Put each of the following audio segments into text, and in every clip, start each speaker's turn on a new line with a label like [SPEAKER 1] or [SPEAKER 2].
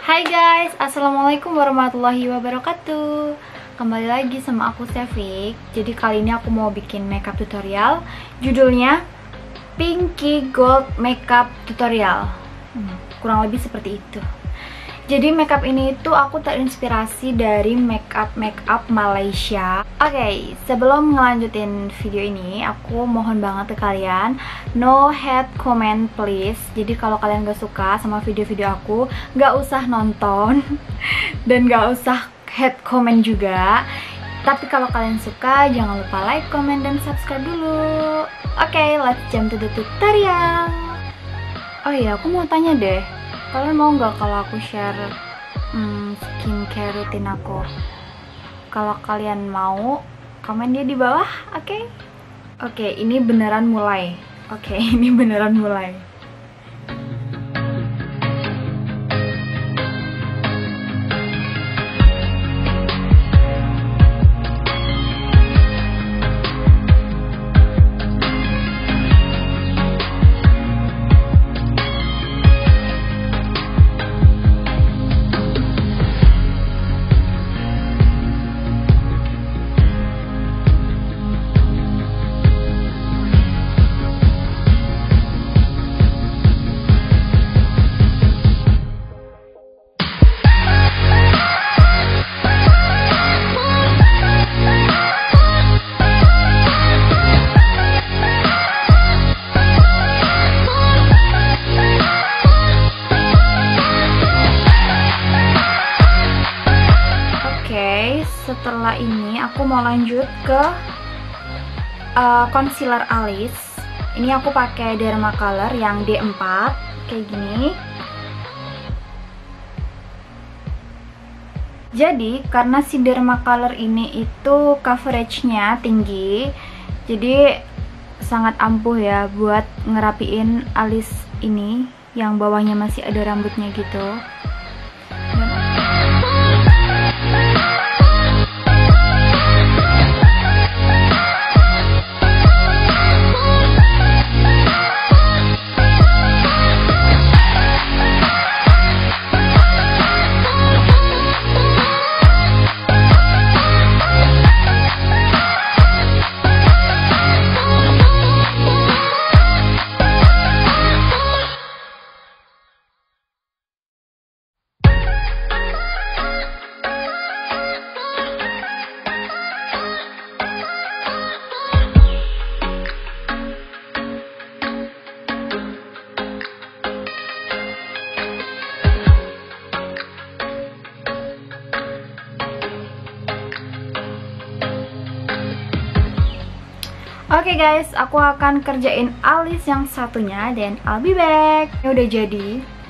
[SPEAKER 1] Hai guys, assalamualaikum warahmatullahi wabarakatuh. Kembali lagi sama aku Sevik. Jadi kali ini aku mau bikin makeup tutorial. Judulnya Pinky Gold Makeup Tutorial. Kurang lebih seperti itu. Jadi makeup ini itu aku terinspirasi dari makeup Malaysia. Oke, sebelum ngelanjutin video ini, aku mohon banget ke kalian, no hate comment please. Jadi kalau kalian gak suka sama video-video aku, gak usah nonton dan gak usah hate comment juga. Tapi kalau kalian suka, jangan lupa like, comment, dan subscribe dulu. Oke, let's jump to the tutorial. Oh iya, aku mau tanya deh, kalian mau nggak kalau aku share skincare rutin aku? Kalau kalian mau, komen dia di bawah, oke? Oke, ini beneran mulai. Ini beneran mulai. Setelah ini aku mau lanjut ke concealer alis. Ini aku pakai Dermacolor yang D4 kayak gini. Jadi karena si Dermacolor ini itu coveragenya tinggi, jadi sangat ampuh ya buat ngerapiin alis ini yang bawahnya masih ada rambutnya gitu. Oke guys, aku akan kerjain alis yang satunya dan I'll be back. Ini udah jadi.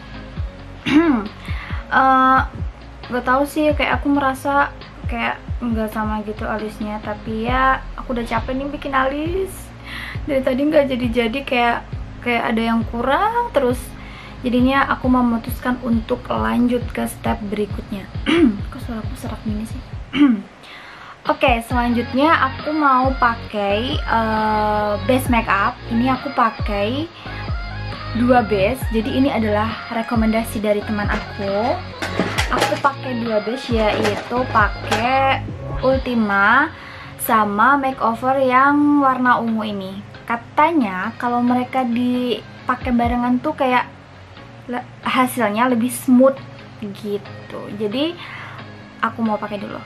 [SPEAKER 1] Gak tau sih, kayak aku merasa kayak nggak sama gitu alisnya. Tapi ya aku udah capek nih bikin alis. Dari tadi nggak jadi-jadi, kayak ada yang kurang terus. Jadinya aku memutuskan untuk lanjut ke step berikutnya. Kok suaraku serak gini sih? Oke, selanjutnya aku mau pakai base makeup. Ini aku pakai 2 base. Jadi ini adalah rekomendasi dari teman aku. Aku pakai 2 base, yaitu pakai Ultima sama makeover yang warna ungu ini. Katanya kalau mereka dipakai barengan tuh kayak hasilnya lebih smooth gitu. Jadi aku mau pakai dulu.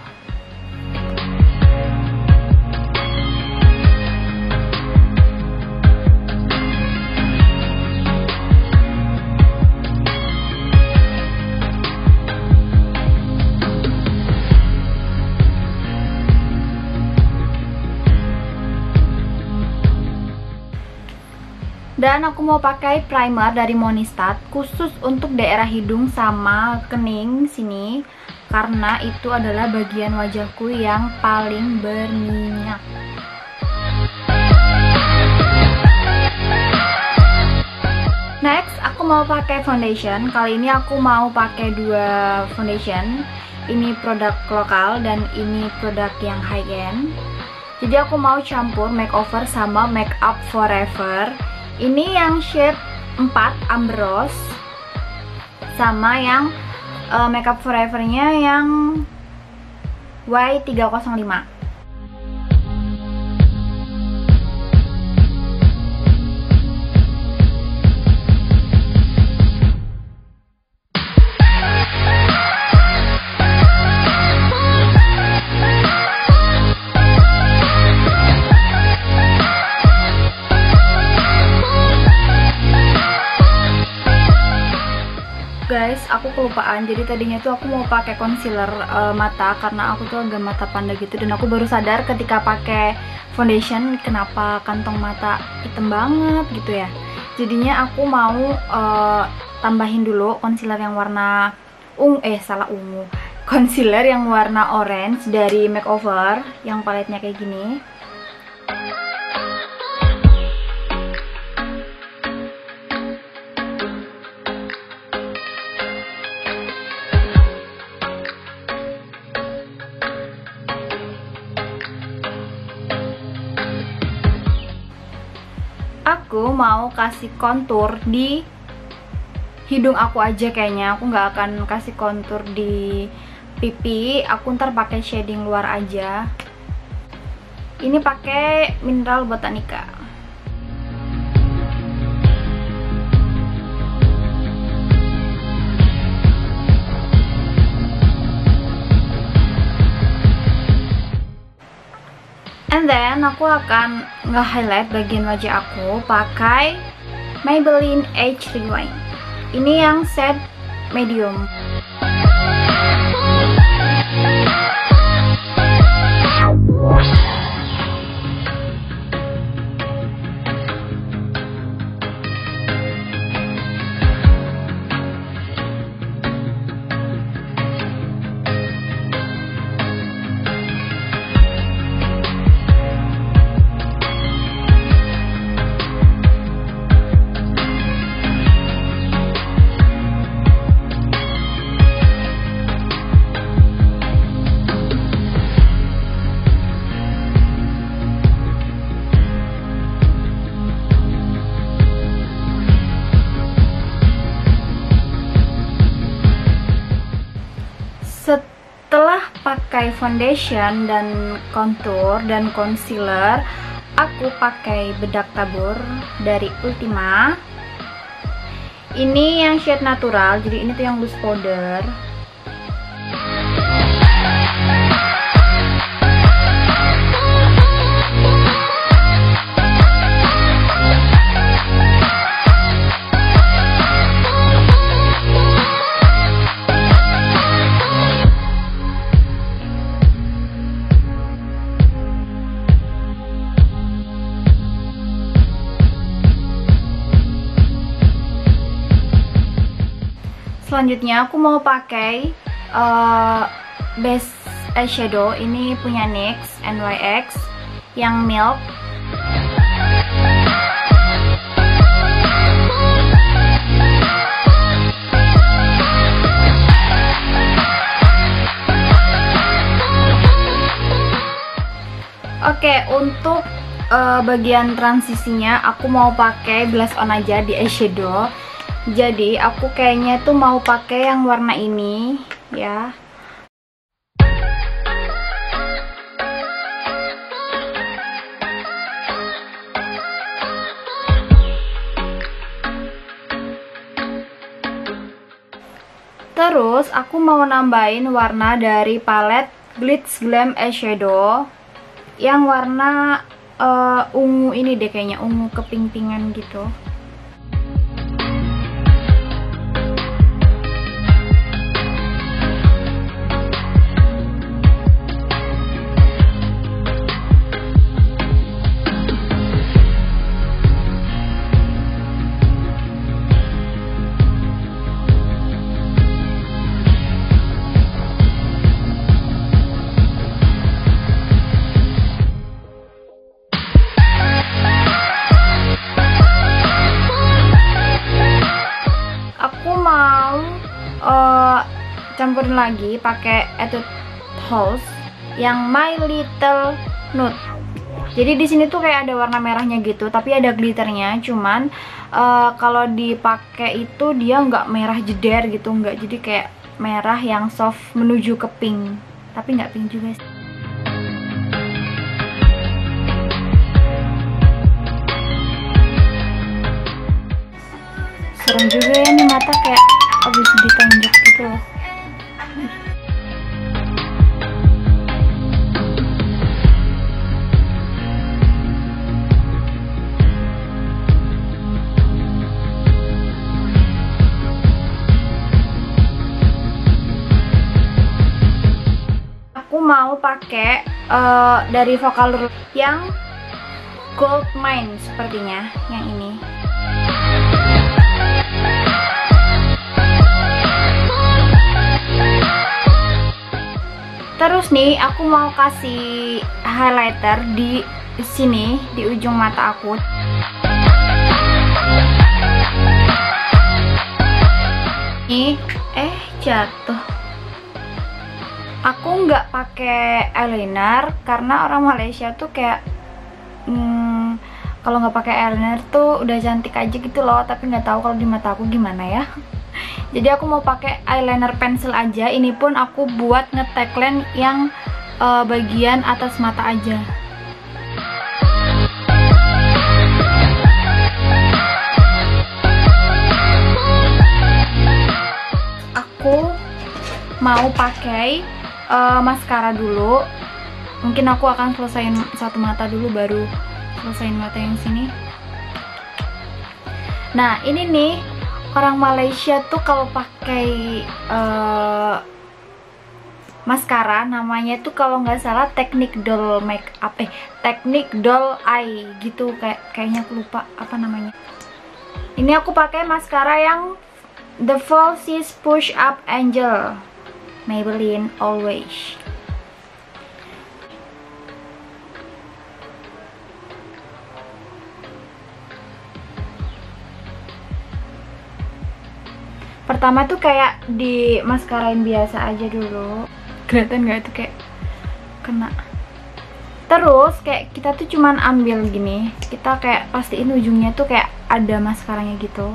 [SPEAKER 1] Dan aku mau pakai primer dari Monistat khusus untuk daerah hidung sama kening sini, karena itu adalah bagian wajahku yang paling berminyak. Next, aku mau pakai foundation. Kali ini aku mau pakai 2 foundation. Ini produk lokal dan ini produk yang high end. Jadi aku mau campur makeover sama makeup forever. Ini yang shade 4 Amber Rose sama yang Makeup Forever-nya yang Y305. Guys, aku kelupaan. Jadi tadinya tuh aku mau pakai concealer mata karena aku tuh agak mata panda gitu, dan aku baru sadar ketika pakai foundation kenapa kantong mata hitam banget gitu ya. Jadinya aku mau tambahin dulu concealer yang warna ungu. Concealer yang warna orange dari Makeover yang paletnya kayak gini. Aku mau kasih kontur di hidung aku aja kayaknya. Aku nggak akan kasih kontur di pipi. Aku ntar pakai shading luar aja. Ini pakai Mineral Botanica. And then aku akan nge-highlight bagian wajah aku pakai Maybelline Age Rewind. Ini yang shade medium. Setelah pakai foundation dan contour dan concealer, aku pakai bedak tabur dari Ultima. Ini yang shade natural, jadi ini tuh yang loose powder. Selanjutnya aku mau pakai base eyeshadow. Ini punya NYX yang Milk. Oke, untuk bagian transisinya aku mau pakai blush on aja di eyeshadow. Jadi aku kayaknya tuh mau pakai yang warna ini ya. Terus aku mau nambahin warna dari palet Glitz Glam Eyeshadow yang warna ungu ini deh, kayaknya ungu keping-pingan gitu. Campurin lagi pakai Etude House yang My Little Nude. Jadi di sini tuh kayak ada warna merahnya gitu, tapi ada glitternya. Cuman kalau dipakai itu dia nggak merah jeder gitu, nggak. Jadi kayak merah yang soft menuju ke pink, tapi nggak pink juga sih. Serem juga ya nih, mata kayak abis ditonjok gitu loh. Aku mau pakai dari Vocaloid yang Gold Mine sepertinya, yang ini. Terus nih, aku mau kasih highlighter di sini, di ujung mata aku. Nih, jatuh. Aku nggak pakai eyeliner karena orang Malaysia tuh kayak kalau nggak pakai eyeliner tuh udah cantik aja gitu loh, tapi nggak tahu kalau di mata aku gimana ya. Jadi aku mau pakai eyeliner pensil aja. Ini pun aku buat nge-tagline yang bagian atas mata aja. Aku mau pakai maskara dulu. Mungkin aku akan selesaiin satu mata dulu baru selesaiin mata yang sini. Nah, ini nih orang Malaysia tuh kalau pakai maskara namanya tuh kalau nggak salah teknik doll makeup, teknik doll eye gitu, kayaknya aku lupa apa namanya. Ini aku pakai maskara yang The Falsies Push Up Angel Maybelline Always. Pertama tuh kayak di maskarain biasa aja dulu. Kelihatan nggak itu kayak kena. Terus kayak kita tuh cuman ambil gini, kita kayak pastiin ujungnya tuh kayak ada maskaranya gitu.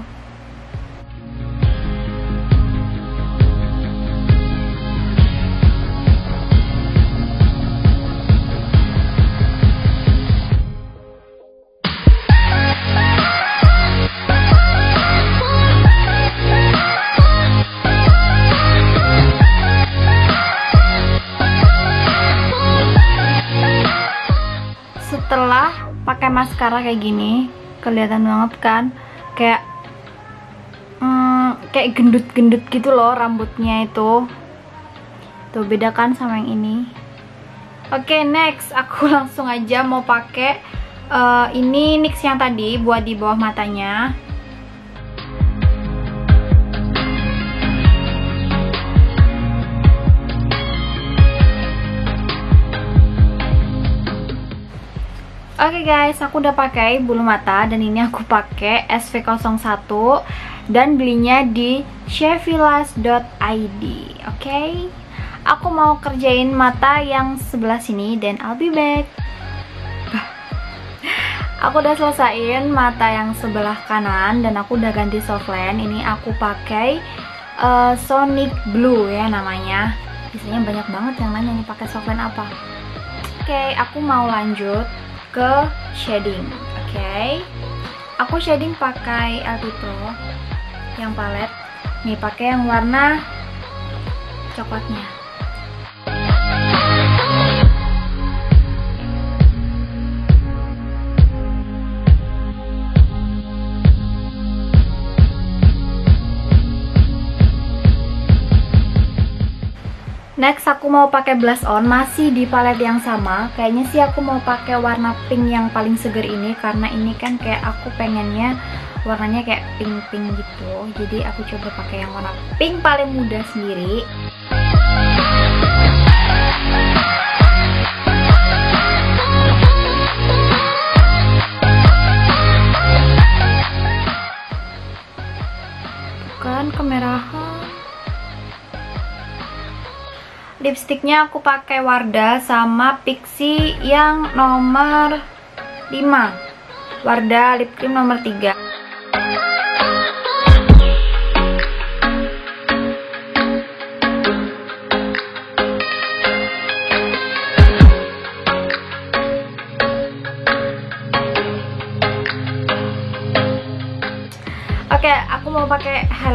[SPEAKER 1] Setelah pakai maskara kayak gini, kelihatan banget kan, kayak gendut-gendut gitu loh rambutnya itu. Tuh, beda kan sama yang ini. Oke, next aku langsung aja mau pakai ini NYX yang tadi buat di bawah matanya. Oke guys, aku udah pakai bulu mata dan ini aku pakai SV01 dan belinya di shevillas.id. Oke, aku mau kerjain mata yang sebelah sini dan I'll be back. Aku udah selesaiin mata yang sebelah kanan dan aku udah ganti softline. Ini aku pakai Sonic Blue ya namanya. Biasanya banyak banget yang nanya nih pakai softline apa. Oke, aku mau lanjut ke shading. Oke, aku shading pakai LP Pro yang palet. Nih pakai yang warna coklatnya. Next aku mau pakai blush on, masih di palet yang sama. Kayaknya sih aku mau pakai warna pink yang paling seger ini, karena ini kan kayak aku pengennya warnanya kayak pink-pink gitu. Jadi aku coba pakai yang warna pink paling mudah sendiri. Bukan kemerahan. Lipstiknya aku pakai Wardah sama Pixi yang nomor 5. Wardah lip cream nomor 3.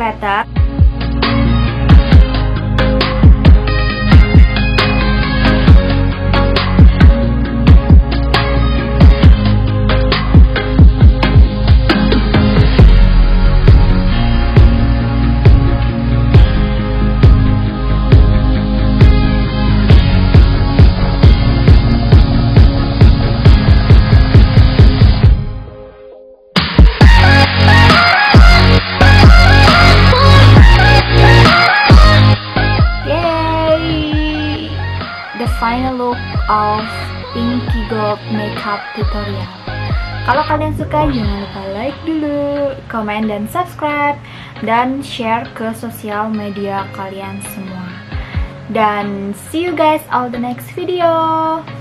[SPEAKER 1] highlighter. The final look of Pinky Gold makeup tutorial. Kalau kalian suka, jangan lupa like dulu, komen dan subscribe, dan share ke sosial media kalian semua. Dan see you guys on the next video.